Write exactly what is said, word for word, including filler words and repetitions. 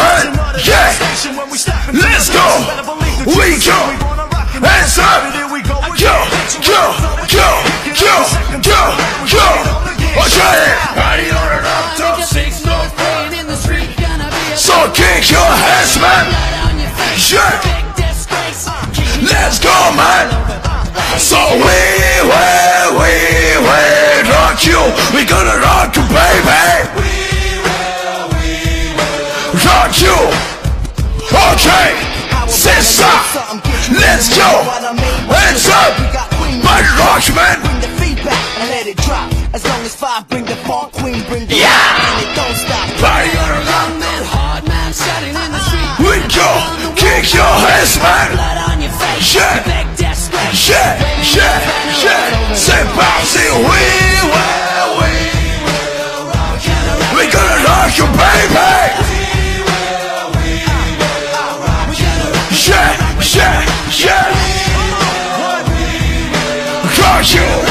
man, yeah. Let's go. We go. Hands up. Go, go, go, go, go, go. Okay. Party on the rooftop, six no pain in the street. So kick your hands, man. Yeah. Let's go, man. So we will, we will rock you. We gonna rock you, baby. Rock you. Okay. Sister, let's go. Hands up. Body rock, man. Bring the feedback and let it drop. As long as five bring the funk, queen bring the yeah. rock, and it don't stop. Body on the Young man, hard man, shouting in the street. we go. Kick your hands, man. Blood on your face. Yeah. Big death scratch. Yeah, yeah, yeah. C'est parti. We will, we we gonna rock you, baby. Yeah, yeah, yeah. Rock you.